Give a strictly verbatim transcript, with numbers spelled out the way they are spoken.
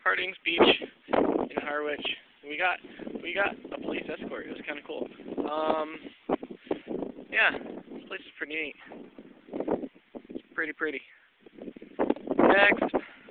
Harding's Beach in Harwich. We got we got a police escort. It was kind of cool. Um, yeah, this place is pretty neat. It's pretty pretty. Next.